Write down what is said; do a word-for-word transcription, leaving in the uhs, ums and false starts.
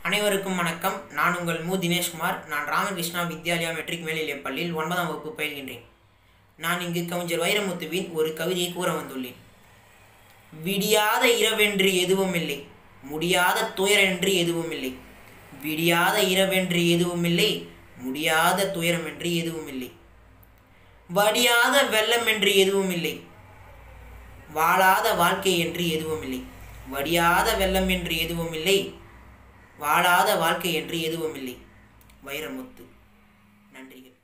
அனைவருக்கும் வணக்கம். நான் உங்கள் மு தினேஷ்குமார். நான் ராமகிருஷ்ணா வித்யாலயா மெட்ரிக் மேல்நிலைப் பள்ளியில் ஒன்பதாம் வகுப்பு பயில்கின்றேன். நான் இங்கு கவிஞர் வைரமுத்துவின் ஒரு கவிதையை கூற வந்துள்ளேன். விடியாத இரவென்று எதுவும் இல்லை, முடியாத துயரென்று எதுவும் இல்லை. விடியாத இரவென்று எதுவும் இல்லை, முடியாத துயரமென்று எதுவும் இல்லை. வடியாத வெள்ளம் என்று எதுவும் இல்லை, வாழாத வாழ்க்கை என்று எதுவும் இல்லை. வடியாத வெள்ளம் என்று எதுவும் இல்லை, வாழாத வாழ்க்கை என்று எதுவும் இல்லை. வைரமுத்து. நன்றிகள்.